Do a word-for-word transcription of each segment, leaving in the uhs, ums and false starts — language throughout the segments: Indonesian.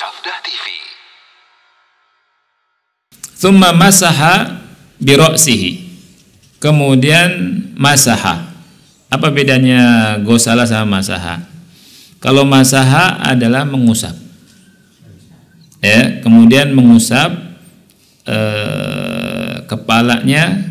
Safdah T V. Tsumma masaha bi ra'sihi. Kemudian masaha. Apa bedanya gosala sama masaha? Kalau masaha adalah mengusap. Ya, kemudian mengusap eh, kepalanya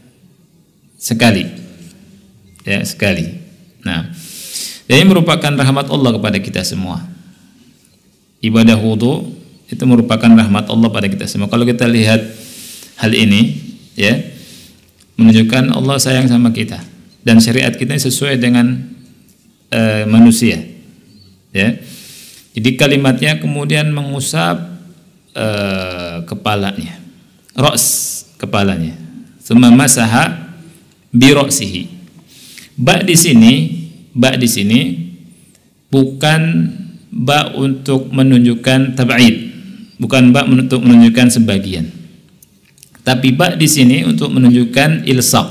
sekali. Ya, sekali. Nah, ini merupakan rahmat Allah kepada kita semua. Ibadah wudu itu merupakan rahmat Allah pada kita semua. Kalau kita lihat hal ini, ya, menunjukkan Allah sayang sama kita dan syariat kita sesuai dengan uh, manusia, ya. Jadi kalimatnya kemudian mengusap uh, kepalanya, ra's, kepalanya, tsumma masaha bi ra'sihi. Ba di sini, ba di sini bukan ba untuk menunjukkan tab'id, bukan ba untuk menunjukkan sebagian. Tapi ba di sini untuk menunjukkan ilsaq.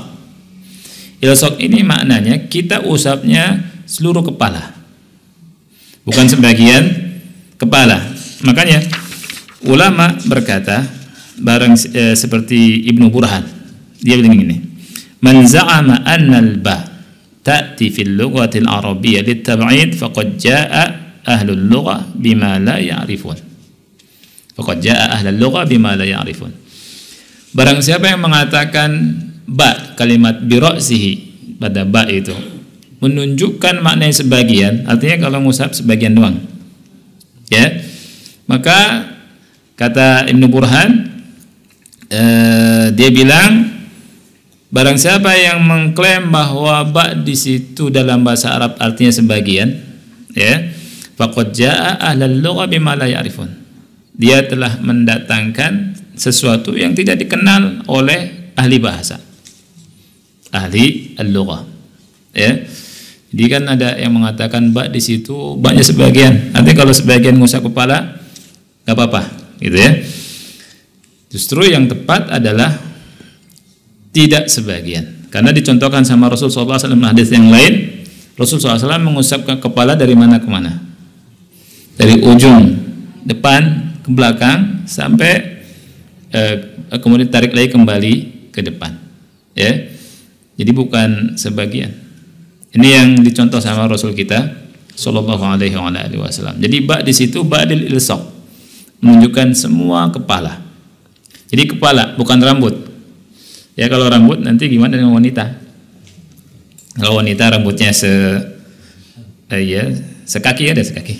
Ilsaq ini maknanya kita usapnya seluruh kepala, bukan sebagian kepala. Makanya ulama berkata, barang eh, seperti Ibnu Burhan, dia bilang ini, man za'ama anna al-ba ta'ti fil lughati al-arabiyyah lit-tab'id faqad jaa'a ahlul lughah bima la ya'rifun. Faqad jaa'a ahlul lughah bima la ya'rifun. Barang siapa yang mengatakan ba, kalimat bi ra'sihi pada ba itu menunjukkan makna yang sebagian, artinya kalau ngusap sebagian doang, ya, maka kata Ibnu Burhan, eh, dia bilang barang siapa yang mengklaim bahwa ba di situ dalam bahasa Arab artinya sebagian, ya, faqad jaa'a ahlul lughah bima la ya'rifun. Dia telah mendatangkan sesuatu yang tidak dikenal oleh ahli bahasa, ahli al-lughah, ya. Jadi kan ada yang mengatakan ba di situ banyak sebagian. Nanti kalau sebagian ngusap kepala nggak apa-apa, gitu ya. Justru yang tepat adalah tidak sebagian, karena dicontohkan sama Rasul sallallahu alaihi wasallam hadis yang lain. Rasul sallallahu alaihi wasallam mengusap kepala dari mana ke mana, dari ujung depan ke belakang sampai eh, kemudian tarik lagi kembali ke depan, ya. Jadi bukan sebagian. Ini yang dicontoh sama Rasul kita sallallahu alaihi wasallam. Jadi ba di situ ba'dil ilsaq, menunjukkan semua kepala. Jadi kepala, bukan rambut. Ya, kalau rambut nanti gimana dengan wanita? Kalau wanita rambutnya se eh, ya, sekaki, ada sekaki.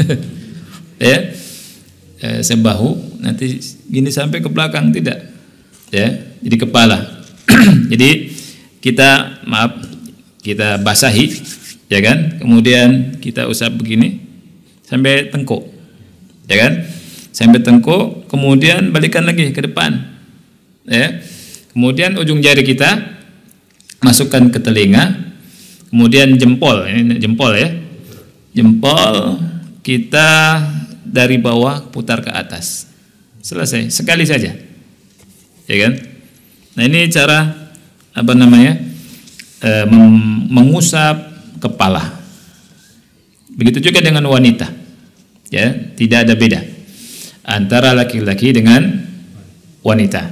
Ya. Eh, sebahu, nanti gini sampai ke belakang, tidak. Ya, jadi kepala. Jadi kita maaf kita basahi, ya kan? Kemudian kita usap begini sampai tengkuk, ya kan? Sampai tengkuk, kemudian balikan lagi ke depan, ya. Kemudian ujung jari kita masukkan ke telinga, kemudian jempol, ini jempol ya, jempol kita dari bawah putar ke atas, selesai, sekali saja, ya kan? Nah ini cara apa namanya? E, mengusap kepala. Begitu juga dengan wanita, ya, tidak ada beda antara laki-laki dengan wanita.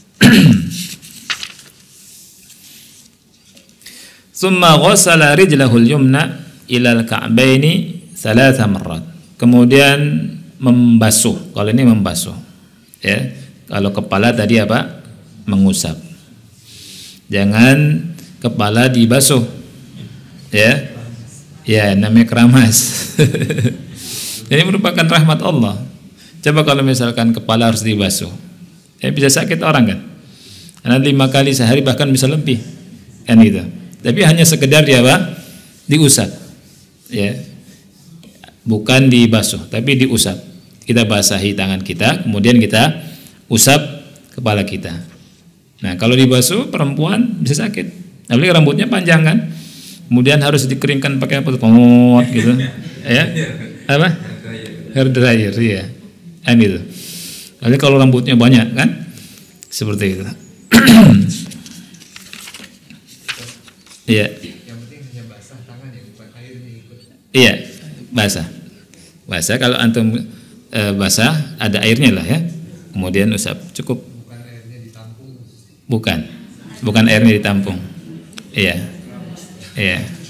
Tsumma ghassala rijlahul yumna ilal ka'baini thalatha marrat. Kemudian membasuh. Kalau ini membasuh, ya. Kalau kepala tadi apa? Mengusap. Jangan kepala dibasuh, ya, ya, namanya keramas. Ini merupakan rahmat Allah. Coba kalau misalkan kepala harus dibasuh, ya bisa sakit orang kan? Karena lima kali sehari bahkan bisa lebih, kan gitu. Tapi hanya sekedar dia apa? Diusap, ya, bukan dibasuh, tapi diusap. Kita basahi tangan kita, kemudian kita usap kepala kita. Nah kalau dibasuh perempuan bisa sakit. Apalagi rambutnya panjang kan, kemudian harus dikeringkan pakai apa tuh, pomot gitu, ya, apa, hair dryer, ya, kan gitu. Apalagi kalau rambutnya banyak kan, seperti itu. Iya. Yang penting hanya basah tangan ya, bukan air ini ikut. Iya, basah, basah. Kalau antum e, basah, ada airnya lah ya. Kemudian usap, cukup. Bukan airnya ditampung. Bukan. Bukan airnya ditampung. Iya. Iya.